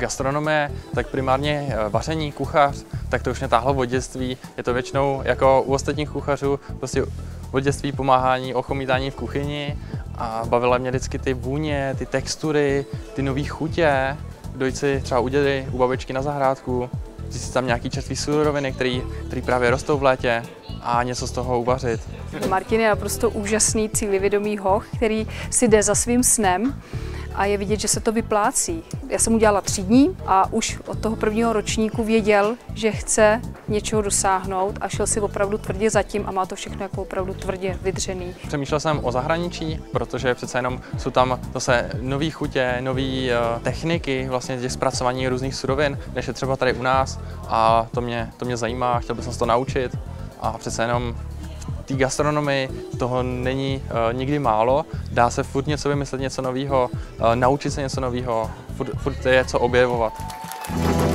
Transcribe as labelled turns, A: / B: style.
A: gastronomie, tak primárně vaření, kuchař, tak to už mě táhlo od dětství. Je to většinou jako u ostatních kuchařů, prostě od dětství pomáhání, ochomítání v kuchyni a bavily mě vždycky ty vůně, ty textury, ty nové chutě. Dojít si třeba u dědy, u babičky na zahrádku, zjistit tam nějaký čerstvý suroviny, který právě rostou v létě a něco z toho uvařit.
B: Martin je naprosto úžasný, cílevědomý hoch, který si jde za svým snem a je vidět, že se to vyplácí. Já jsem mu dělala 3 dní a už od toho prvního ročníku věděl, že chce něčeho dosáhnout a šel si opravdu tvrdě zatím a má to všechno jako opravdu tvrdě vydřený.
A: Přemýšlel jsem o zahraničí, protože přece jenom jsou tam zase nové chutě, nové techniky, vlastně těch zpracování různých surovin, než je třeba tady u nás a to mě zajímá, chtěl bych se to naučit a přece jenom v té gastronomii toho není nikdy málo, dá se furt něco vymyslet, něco nového, naučit se něco nového, furt je co objevovat.